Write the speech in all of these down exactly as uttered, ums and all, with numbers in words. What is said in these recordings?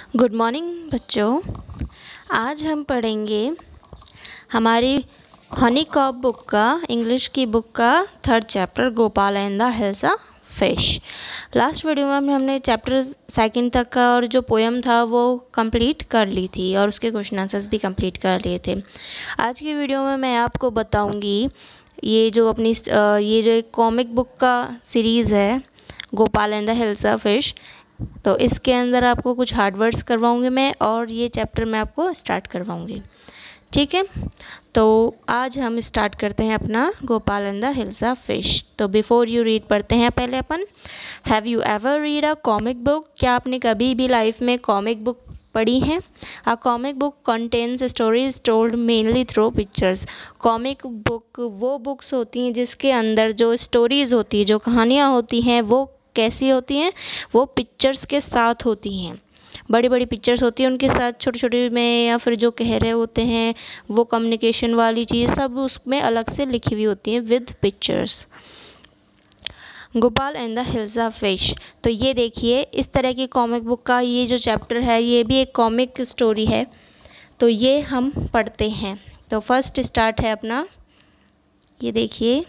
Good morning बच्चों। आज हम पढ़ेंगे हमारी हनीकॉक बुक का इंग्लिश की बुक का third chapter Gopal and the hilsa fish. Last video में हमने चैप्टर सेकंड तक का और जो पोएम था वो कंप्लीट कर ली थी और उसके क्वेश्चन आंसर्स भी कंप्लीट कर लिए थे। आज की वीडियो में मैं आपको बताऊंगी ये जो अपनी ये जो एक कॉमिक बुक का सीरीज़ है Gopal and the hilsa fish, तो इसके अंदर आपको कुछ हार्ड वर्ड्स करवाऊँगी मैं और ये चैप्टर मैं आपको स्टार्ट करवाऊँगी। ठीक है, तो आज हम स्टार्ट करते हैं अपना Gopal and the hilsa fish. तो बिफोर यू रीड पढ़ते हैं पहले अपन have you ever read a comic book. क्या आपने कभी भी लाइफ में कॉमिक बुक पढ़ी हैं? A comic book contains stories told mainly through pictures. Comic book वो बुक्स होती हैं जिसके अंदर जो स्टोरीज़ होती है, जो कहानियाँ होती हैं, वो कैसी होती हैं? वो पिक्चर्स के साथ होती हैं। बड़ी बड़ी पिक्चर्स होती हैं, उनके साथ छोटे छोटे में या फिर जो कह रहे होते हैं वो कम्युनिकेशन वाली चीज़ सब उसमें अलग से लिखी हुई होती हैं with pictures. Gopal and the hilsa fish, तो ये देखिए इस तरह की कॉमिक बुक का ये जो चैप्टर है ये भी एक कॉमिक स्टोरी है, तो ये हम पढ़ते हैं। तो फर्स्ट स्टार्ट है अपना, ये देखिए।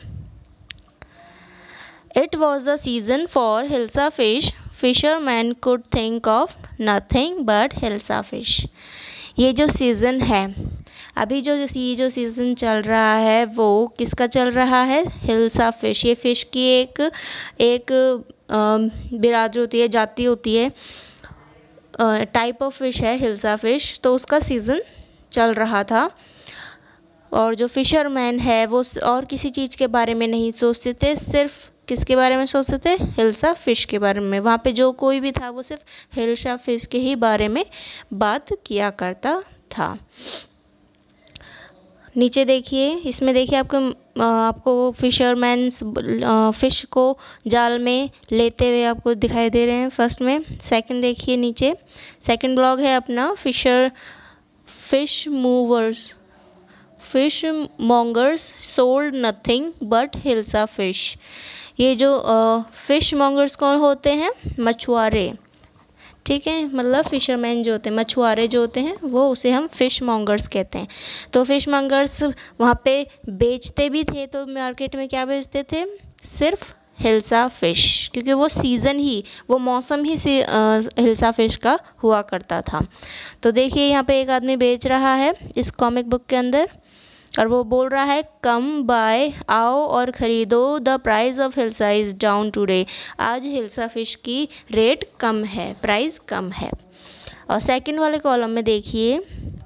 It was the season for Hilsa fish. Fishermen could think of nothing but Hilsa fish. ये जो सीज़न है अभी जो ये जो सीज़न चल रहा है वो किसका चल रहा है? हिल्सा फिश। ये फ़िश की एक एक बिरादरी होती है, जाति होती है, टाइप ऑफ फिश है हिल्सा फिश। तो उसका सीज़न चल रहा था और जो फिशरमैन है वो और किसी चीज़ के बारे में नहीं सोचते थे, सिर्फ किसके बारे में सोचते थे? हिल्सा फिश के बारे में। वहाँ पे जो कोई भी था वो सिर्फ हिल्सा फिश के ही बारे में बात किया करता था। नीचे देखिए, इसमें देखिए आपको आपको फिशरमैन फिश को जाल में लेते हुए आपको दिखाई दे रहे हैं फर्स्ट में। सेकंड देखिए नीचे, सेकंड ब्लॉग है अपना fisher fish movers fish mongers sold nothing but hilsa fish. ये जो फिश मॉन्गर्स कौन होते हैं? मछुआरे। ठीक है, मतलब फिशरमैन जो होते हैं, मछुआरे जो होते हैं, वो उसे हम फिश मॉन्गर्स कहते हैं। तो फिश मॉन्गर्स वहाँ पे बेचते भी थे, तो मार्केट में क्या बेचते थे? सिर्फ हिल्सा फिश, क्योंकि वो सीज़न ही वो मौसम ही से हिल्सा फिश का हुआ करता था। तो देखिए यहाँ पे एक आदमी बेच रहा है इस कॉमिक बुक के अंदर और वो बोल रहा है कम बाय, आओ और ख़रीदो, the price of hilsa is down today. आज हिल्सा फिश की रेट कम है, प्राइस कम है। और सेकंड वाले कॉलम में देखिए,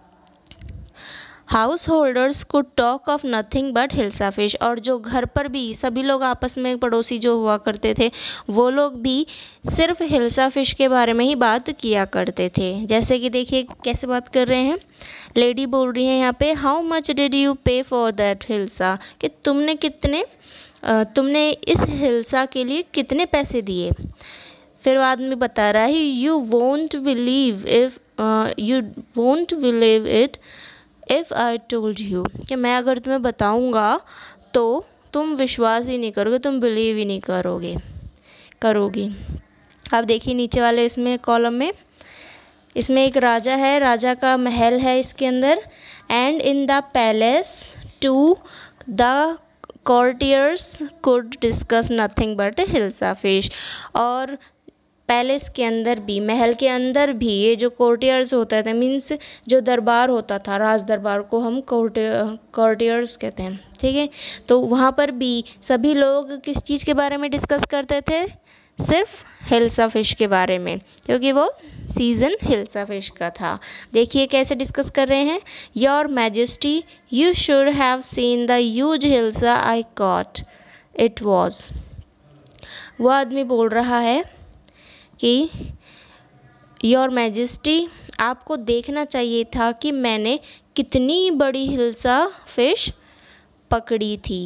house holders could talk of nothing but hilsa fish. और जो घर पर भी सभी लोग आपस में पड़ोसी जो हुआ करते थे वो लोग भी सिर्फ हिल्सा फिश के बारे में ही बात किया करते थे। जैसे कि देखिए कैसे बात कर रहे हैं, लेडी बोल रही है यहाँ पे, how much did you pay for that hilsa, कि तुमने कितने तुमने इस हिल्सा के लिए कितने पैसे दिए। फिर आदमी बता रहा है, you won't believe if you won't believe it if I told you, कि मैं अगर तुम्हें बताऊंगा तो तुम विश्वास ही नहीं करोगे, तुम बिलीव ही नहीं करोगे करोगी। अब देखिए नीचे वाले इसमें कॉलम में, इसमें एक राजा है, राजा का महल है इसके अंदर। And in the palace to the courtiers could discuss nothing but hilsa fish. और पैलेस के अंदर भी, महल के अंदर भी ये जो कोर्टियर्स होता था, मीन्स जो दरबार होता था, राज दरबार को हम कोर्टियर्स कहते हैं। ठीक है, तो वहाँ पर भी सभी लोग किस चीज़ के बारे में डिस्कस करते थे? सिर्फ हिल्सा फिश के बारे में, क्योंकि वो सीज़न हिल्सा फिश का था। देखिए कैसे डिस्कस कर रहे हैं, your majesty you should have seen the huge hilsa I caught, it was. वो आदमी बोल रहा है कि योर मैजेस्टी, आपको देखना चाहिए था कि मैंने कितनी बड़ी हिल्सा फिश पकड़ी थी।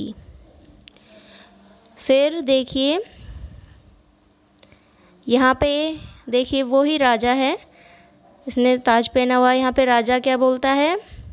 फिर देखिए यहाँ पे देखिए वो ही राजा है, इसने ताज पहना हुआ है। यहाँ पे राजा क्या बोलता है,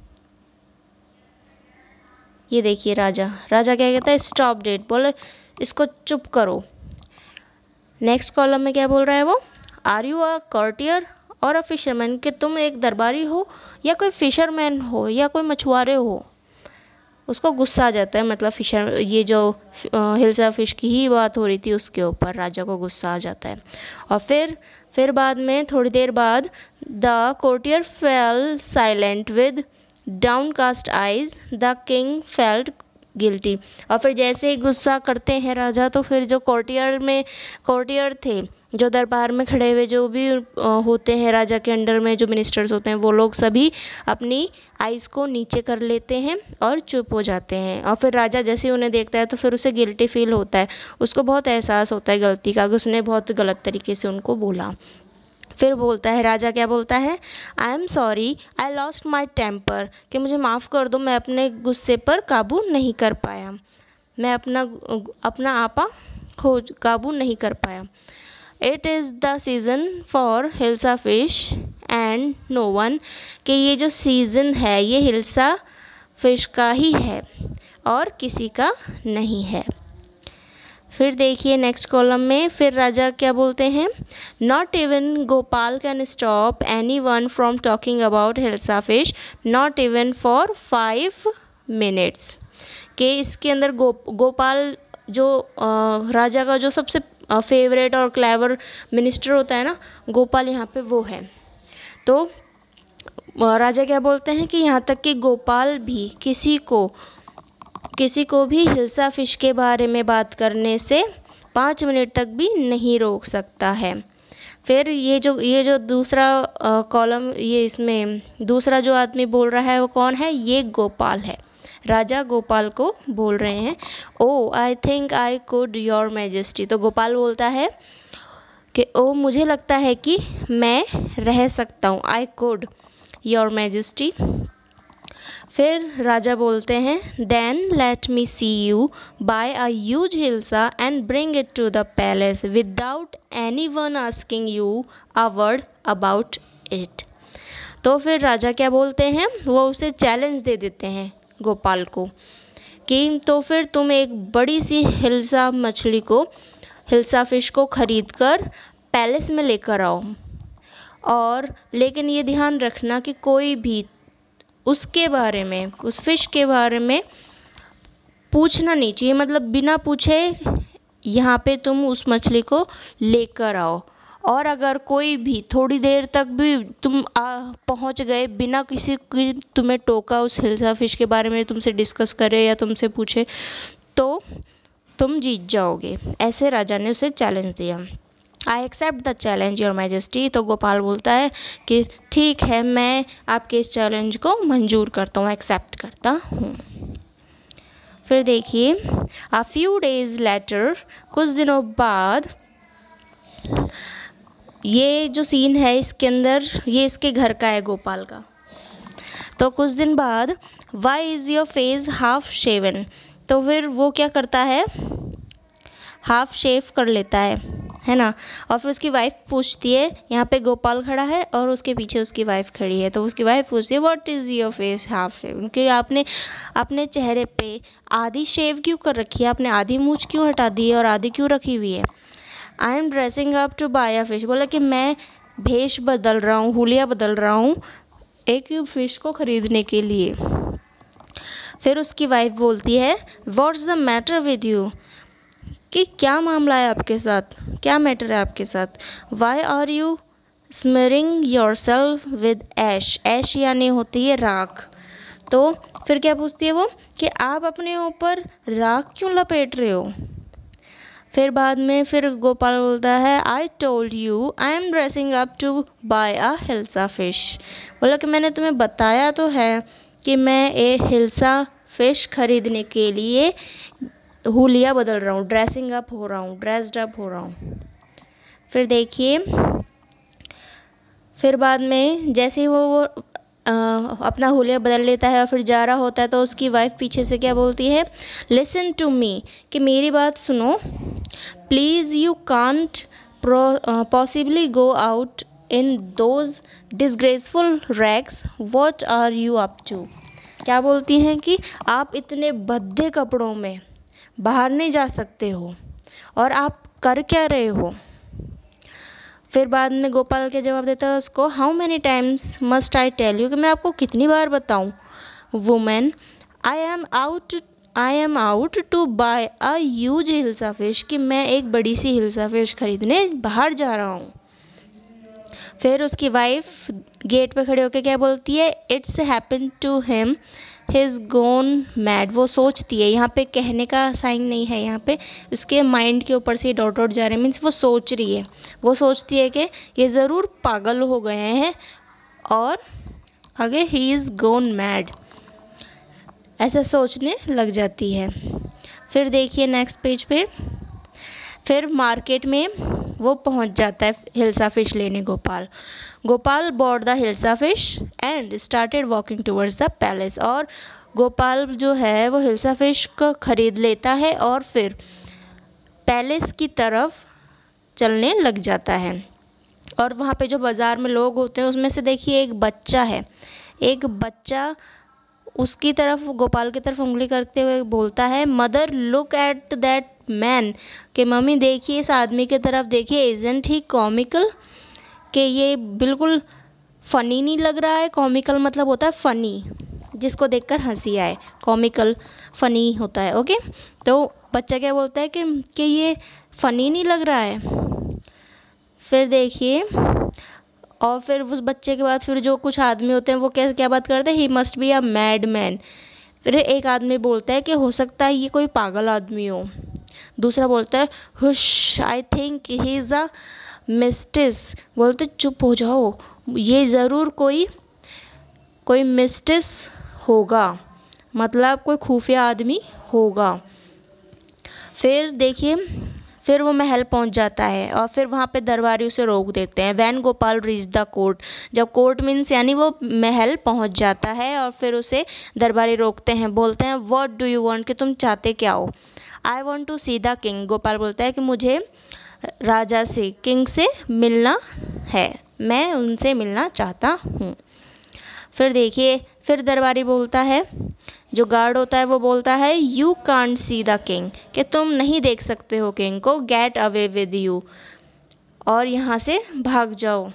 ये देखिए राजा राजा क्या कहता है? स्टॉप डेट, बोले इसको चुप करो। नेक्स्ट कॉलम में क्या बोल रहा है वो, आर यू अ कॉर्टियर और अ फिशरमैन कि तुम एक दरबारी हो या कोई फिशरमैन हो या कोई मछुआरे हो। उसको गुस्सा आ जाता है, मतलब फिशर ये जो हिल्सा फिश की ही बात हो रही थी उसके ऊपर राजा को गुस्सा आ जाता है। और फिर फिर बाद में थोड़ी देर बाद the courtier fell silent with downcast eyes the king felt guilty. और फिर जैसे ही गुस्सा करते हैं राजा तो फिर जो कोर्टियर में कोर्टियर थे, जो दरबार में खड़े हुए जो भी होते हैं राजा के अंडर में जो मिनिस्टर्स होते हैं, वो लोग सभी अपनी आइज़ को नीचे कर लेते हैं और चुप हो जाते हैं। और फिर राजा जैसे ही उन्हें देखता है तो फिर उसे गिल्टी फील होता है, उसको बहुत एहसास होता है गलती का कि उसने बहुत गलत तरीके से उनको बोला। फिर बोलता है राजा, क्या बोलता है, I am sorry I lost my temper, कि मुझे माफ़ कर दो, मैं अपने गुस्से पर काबू नहीं कर पाया, मैं अपना अपना आपा खोज काबू नहीं कर पाया। It is the season for hilsa fish and no one, कि ये जो सीज़न है ये हिल्सा फिश का ही है और किसी का नहीं है। फिर देखिए नेक्स्ट कॉलम में फिर राजा क्या बोलते हैं, not even Gopal can stop any one from talking about hilsa fish not even for five minutes, कि इसके अंदर गो गोपाल जो आ, राजा का जो सबसे फेवरेट और क्लेवर मिनिस्टर होता है ना, गोपाल यहाँ पे वो है। तो राजा क्या बोलते हैं कि यहाँ तक कि गोपाल भी किसी को किसी को भी हिल्सा फिश के बारे में बात करने से पाँच मिनट तक भी नहीं रोक सकता है। फिर ये जो ये जो दूसरा कॉलम, ये इसमें दूसरा जो आदमी बोल रहा है वो कौन है, ये गोपाल है। राजा गोपाल को बोल रहे हैं, oh I think I could your majesty. तो गोपाल बोलता है कि ओ मुझे लगता है कि मैं रह सकता हूँ, आई कुड योर मैजेस्टी। फिर राजा बोलते हैं, then let me see you buy a huge hilsa and bring it to the palace without any one asking you a word about it. तो फिर राजा क्या बोलते हैं, वो उसे चैलेंज दे देते हैं गोपाल को कि तो फिर तुम एक बड़ी सी हिल्सा मछली को हिल्सा फिश को ख़रीद कर पैलेस में लेकर आओ, और लेकिन ये ध्यान रखना कि कोई भी उसके बारे में उस फिश के बारे में पूछना नहीं चाहिए, मतलब बिना पूछे यहाँ पे तुम उस मछली को लेकर आओ। और अगर कोई भी थोड़ी देर तक भी तुम आ पहुँच गए बिना किसी की तुम्हें टोका उस हिल्सा फिश के बारे में तुमसे डिस्कस करे या तुमसे पूछे, तो तुम जीत जाओगे। ऐसे राजा ने उसे चैलेंज दिया। I accept the challenge your majesty. तो गोपाल बोलता है कि ठीक है, मैं आपके इस चैलेंज को मंजूर करता हूँ, एक्सेप्ट करता हूँ। फिर देखिए, अ फ्यू डेज लेटर, कुछ दिनों बाद, ये जो सीन है इसके अंदर ये इसके घर का है गोपाल का। तो कुछ दिन बाद, why is your face half shaven. तो फिर वो क्या करता है, हाफ शेव कर लेता है है ना। और फिर उसकी वाइफ पूछती है, यहाँ पे गोपाल खड़ा है और उसके पीछे उसकी वाइफ खड़ी है, तो उसकी वाइफ पूछती है, what is your face half shave, कि आपने अपने चेहरे पे आधी शेव क्यों कर रखी है, आपने आधी मूंछ क्यों हटा दी है और आधी क्यों रखी हुई है। I am dressing up to buy a fish. बोला कि मैं भेष बदल रहा हूँ, हुलिया बदल रहा हूँ एक फ़िश को ख़रीदने के लिए। फिर उसकी वाइफ बोलती है, what's the matter with you, कि क्या मामला है आपके साथ, क्या मैटर है आपके साथ। Why are you smearing yourself with ash. Ash यानी होती है राख। तो फिर क्या पूछती है वो कि आप अपने ऊपर राख क्यों लपेट रहे हो। फिर बाद में फिर गोपाल बोलता है, I told you I am dressing up to buy a hilsa fish. बोला कि मैंने तुम्हें बताया तो है कि मैं एक हिल्सा फिश खरीदने के लिए हुलिया बदल रहा हूँ, ड्रेसिंग अप हो रहा हूँ, ड्रेस्ड अप हो रहा हूँ। फिर देखिए, फिर बाद में जैसे ही वो वो आ, अपना हुलिया बदल लेता है और फिर जा रहा होता है, तो उसकी वाइफ पीछे से क्या बोलती है, लिसन टू मी, कि मेरी बात सुनो, please you can't possibly go out in those disgraceful rags, what are you up to. क्या बोलती हैं कि आप इतने भद्दे कपड़ों में बाहर नहीं जा सकते हो और आप कर क्या रहे हो। फिर बाद में गोपाल क्या जवाब देता है उसको, how many times must I tell you, कि मैं आपको कितनी बार बताऊं। Women, I am out I am out to buy a huge hilsa fish, कि मैं एक बड़ी सी हिल्सा फिश खरीदने बाहर जा रहा हूँ। फिर उसकी वाइफ गेट पे खड़े होकर क्या बोलती है, it's happen to him his gone mad, वो सोचती है, यहाँ पे कहने का साइन नहीं है, यहाँ पे उसके माइंड के ऊपर से डॉट डॉट जा रहे हैं, मीन्स वो सोच रही है, वो सोचती है कि ये ज़रूर पागल हो गए हैं, और आगे ही इज़ गोन मैड, ऐसा सोचने लग जाती है। फिर देखिए नेक्स्ट पेज पे, फिर मार्केट में वो पहुंच जाता है हिल्सा फिश लेने Gopal. Gopal bought the hilsa fish and started walking towards the palace, और गोपाल जो है वो हिल्सा फिश को ख़रीद लेता है और फिर पैलेस की तरफ चलने लग जाता है। और वहाँ पे जो बाज़ार में लोग होते हैं उसमें से देखिए एक बच्चा है, एक बच्चा उसकी तरफ, गोपाल की तरफ उंगली करते हुए बोलता है, mother look at that man, कि मम्मी देखिए इस आदमी की तरफ देखिए, इजंट ही कॉमिकल, कि ये बिल्कुल फ़नी नहीं लग रहा है। कॉमिकल मतलब होता है फ़नी, जिसको देखकर हंसी आए, कॉमिकल फ़नी होता है। ओके, तो बच्चा क्या बोलता है कि कि ये फ़नी नहीं लग रहा है। फिर देखिए, और फिर उस बच्चे के बाद फिर जो कुछ आदमी होते हैं वो क्या क्या बात करते हैं, he must be a mad man. फिर एक आदमी बोलता है कि हो सकता है ये कोई पागल आदमी हो। दूसरा बोलता है, हुश, I think he is a मिस्टिस, बोलते चुप हो जाओ, ये ज़रूर कोई कोई मिस्टिस होगा, मतलब कोई खुफिया आदमी होगा। फिर देखिए, फिर वो महल पहुंच जाता है और फिर वहाँ पे दरबारी उसे रोक देते हैं। When Gopal reach the court, जब कोर्ट मीन्स यानी वो महल पहुंच जाता है और फिर उसे दरबारी रोकते हैं, बोलते हैं व्हाट डू यू वांट, कि तुम चाहते क्या हो। I want to see the king, Gopal बोलता है कि मुझे राजा से, किंग से मिलना है, मैं उनसे मिलना चाहता हूँ। फिर देखिए, फिर दरबारी बोलता है, जो गार्ड होता है वो बोलता है, you can't see the king, कि तुम नहीं देख सकते हो किंग को, गेट अवे विद यू, और यहाँ से भाग जाओ।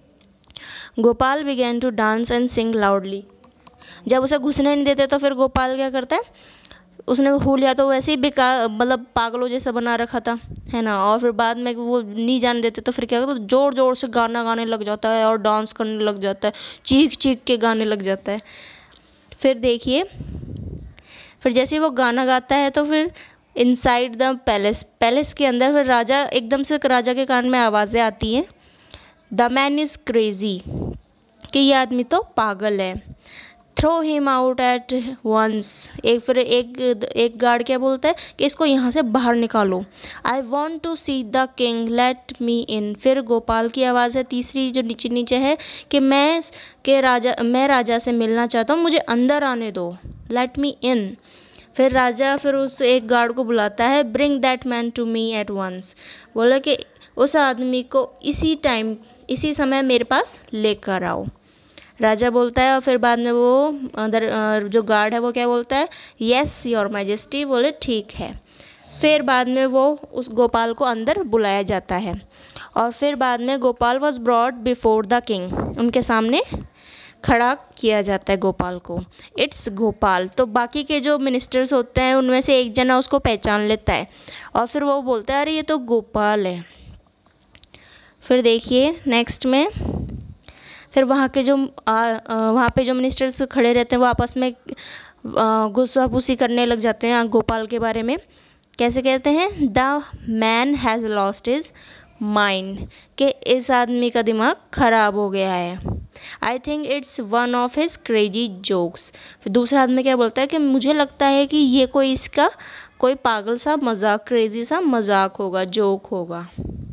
Gopal began to dance and sing loudly, जब उसे घुसने नहीं देते तो फिर गोपाल क्या करता है, उसने हुलिया तो वैसे ही बेकार, मतलब पागलों जैसा बना रखा था, है ना, और फिर बाद में वो नहीं जाने देते तो फिर क्या करता है, ज़ोर ज़ोर से गाना गाने लग जाता है और डांस करने लग जाता है, चीख चीख के गाने लग जाता है। फिर देखिए, फिर जैसे ही वो गाना गाता है तो फिर इनसाइड द पैलेस, पैलेस के अंदर फिर राजा, एकदम से राजा के कान में आवाज़ें आती हैं, द मैन इज़ क्रेजी, कि ये आदमी तो पागल है, throw him out at once, एक फिर एक एक गार्ड क्या बोलता है कि इसको यहाँ से बाहर निकालो। I want to see the king, let me in, फिर गोपाल की आवाज़ है तीसरी जो नीचे नीचे है, कि मैं के राजा मैं राजा से मिलना चाहता हूँ, मुझे अंदर आने दो, लेट मी इन। फिर राजा फिर उस एक गार्ड को बुलाता है, bring that man to me at once, बोला कि उस आदमी को इसी टाइम इसी समय मेरे पास लेकर आओ। राजा बोलता है और फिर बाद में वो अंदर जो गार्ड है वो क्या बोलता है, येस योर मैजेस्टी, बोले ठीक है। फिर बाद में वो उस गोपाल को अंदर बुलाया जाता है और फिर बाद में Gopal was brought before the king, उनके सामने खड़ा किया जाता है गोपाल को। इट्स गोपाल, तो बाकी के जो मिनिस्टर्स होते हैं उनमें से एक जना उसको पहचान लेता है और फिर वो बोलता है अरे ये तो गोपाल है। फिर देखिए नेक्स्ट में, फिर वहाँ के जो वहाँ पे जो मिनिस्टर्स खड़े रहते हैं वो आपस में गुस्साफूसी करने लग जाते हैं गोपाल के बारे में। कैसे कहते हैं, the man has lost his mind, कि इस आदमी का दिमाग खराब हो गया है। I think it's one of his crazy jokes, फिर दूसरा आदमी क्या बोलता है कि मुझे लगता है कि ये कोई इसका कोई पागल सा मजाक, क्रेजी सा मजाक होगा, जोक होगा।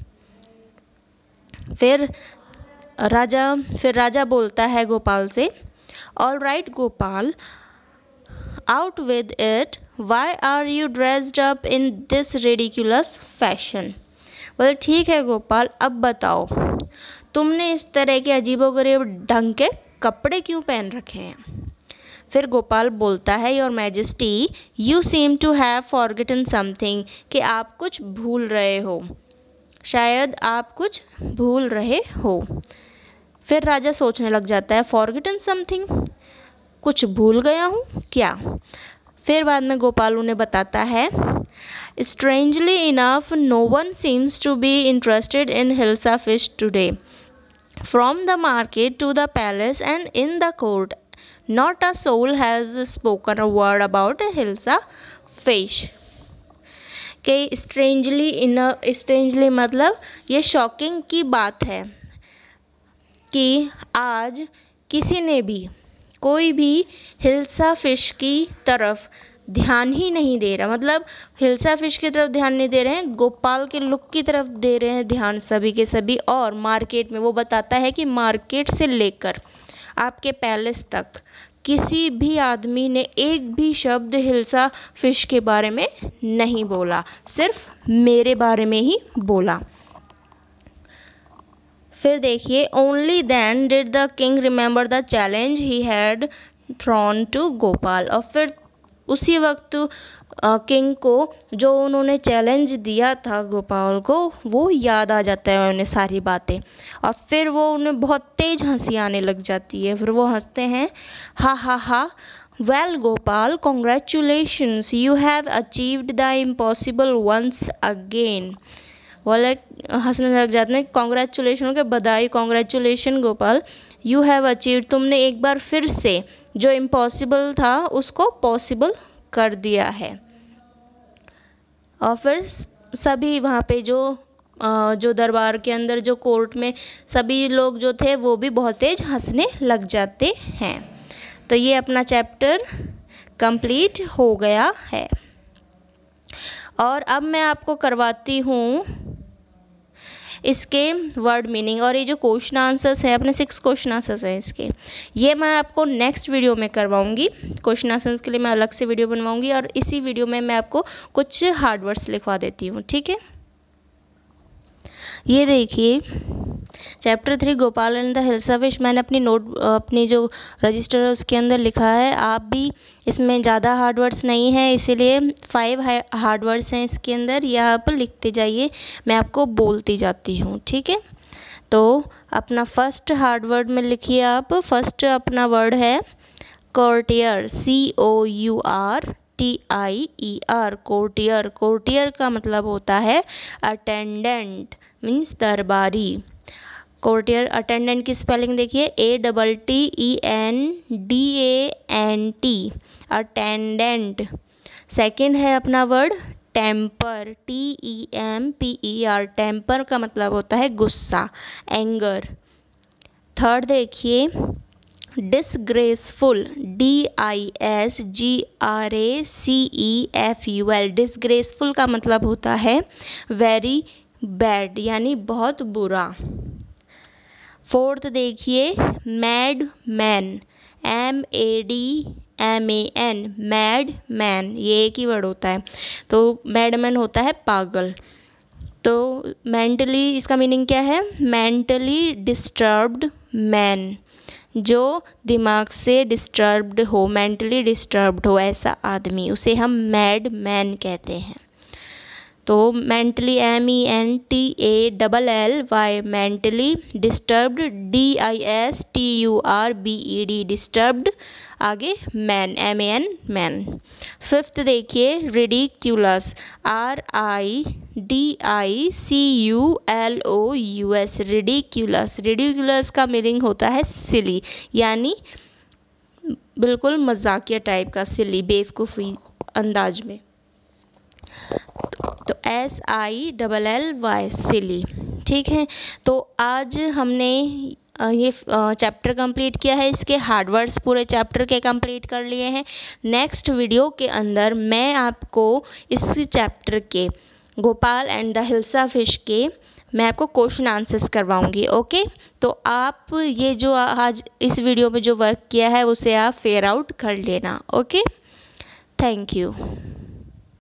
फिर राजा फिर राजा बोलता है गोपाल से, all right Gopal, out with it, why are you dressed up in this ridiculous fashion, बोले ठीक है गोपाल, अब बताओ तुमने इस तरह के अजीबोगरीब ढंग के कपड़े क्यों पहन रखे हैं। फिर गोपाल बोलता है, your majesty, you seem to have forgotten something, कि आप कुछ भूल रहे हो। शायद आप कुछ भूल रहे हो। फिर राजा सोचने लग जाता है, फॉरगेटन समथिंग, कुछ भूल गया हूँ क्या। फिर बाद में गोपाल उन्हें बताता है, strangely enough no one seems to be interested in hilsa fish today. From the market to the palace and in the court not a soul has spoken a word about hilsa fish. कि स्ट्रेंजली इन strangely मतलब ये shocking की बात है कि आज किसी ने भी, कोई भी हिल्सा फ़िश की तरफ ध्यान ही नहीं दे रहा। मतलब हिल्सा फ़िश की तरफ ध्यान नहीं दे रहे हैं, गोपाल के लुक की तरफ दे रहे हैं ध्यान सभी के सभी। और मार्केट में वो बताता है कि मार्केट से लेकर आपके पैलेस तक किसी भी आदमी ने एक भी शब्द हिल्सा फ़िश के बारे में नहीं बोला, सिर्फ मेरे बारे में ही बोला। फिर देखिए, only then did the king remember the challenge he had thrown to Gopal. और फिर उसी वक्त किंग को जो उन्होंने चैलेंज दिया था गोपाल को, वो याद आ जाता है उन्हें सारी बातें। और फिर वो उन्हें बहुत तेज़ हंसी आने लग जाती है। फिर वो हंसते हैं, हा हा हा, well Gopal, congratulations, you have achieved the impossible once again. बोले, हंसने लग जाते हैं, कॉन्ग्रेचुलेशन के बधाई, congratulation Gopal, you have achieved, तुमने एक बार फिर से जो इम्पॉसिबल था उसको पॉसिबल कर दिया है। और फिर सभी वहाँ पे जो जो दरबार के अंदर, जो कोर्ट में सभी लोग जो थे वो भी बहुत तेज हंसने लग जाते हैं। तो ये अपना चैप्टर कंप्लीट हो गया है। और अब मैं आपको करवाती हूँ इसके वर्ड मीनिंग। और ये जो क्वेश्चन आंसर्स हैं, अपने सिक्स क्वेश्चन आंसर्स हैं इसके, ये मैं आपको नेक्स्ट वीडियो में करवाऊंगी। क्वेश्चन आंसर्स के लिए मैं अलग से वीडियो बनवाऊंगी और इसी वीडियो में मैं आपको कुछ हार्ड वर्ड्स लिखवा देती हूँ, ठीक है। ये देखिए chapter three Gopal and the hilsa fish, मैंने अपनी नोट अपनी जो रजिस्टर है उसके अंदर लिखा है। आप भी इसमें ज़्यादा हार्ड वर्ड्स नहीं हैं, इसीलिए फाइव हार्ड वर्ड्स हैं इसके अंदर, यह आप लिखते जाइए, मैं आपको बोलती जाती हूँ, ठीक है। तो अपना फर्स्ट हार्ड वर्ड में लिखिए आप। फर्स्ट अपना वर्ड है courtier, C O U R T I E R, courtier. Courtier का मतलब होता है अटेंडेंट, मीन्स दरबारी। कोर्टियर, अटेंडेंट की स्पेलिंग देखिए, A double T E N D A N T, attendant. Second है अपना word temper, T E M P E R, temper का मतलब होता है गुस्सा, एंगर। थर्ड देखिए disgraceful, D I S G R A C E F U L, disgraceful का मतलब होता है वेरी बैड, यानी बहुत बुरा। फोर्थ देखिए mad man, M A D M A N, mad man, ये एक ही वर्ड होता है। तो मैड मैन होता है पागल। तो मेंटली इसका मीनिंग क्या है, मेंटली डिस्टर्ब्ड मैन, जो दिमाग से डिस्टर्ब्ड हो, मेंटली डिस्टर्ब्ड हो ऐसा आदमी, उसे हम मैड मैन कहते हैं। तो mentally, M E N T A double L Y, mentally disturbed, D I S T U R B E D, disturbed, आगे man, M A N, man. Fifth देखिए ridiculous, R I D I C U L O U S, ridiculous. Ridiculous का meaning होता है सिली, यानी बिल्कुल मजाकिया type का, सिली, बेवकूफ़ी अंदाज में। तो S I double L Y, silly, ठीक है। तो आज हमने ये चैप्टर कंप्लीट किया है, इसके हार्ड वर्ड्स पूरे चैप्टर के कंप्लीट कर लिए हैं। नेक्स्ट वीडियो के अंदर मैं आपको इस चैप्टर के Gopal and the hilsa fish के मैं आपको क्वेश्चन आंसर्स करवाऊंगी, ओके। तो आप ये जो आज इस वीडियो में जो वर्क किया है उसे आप फेयर आउट कर लेना, ओके। Thank you.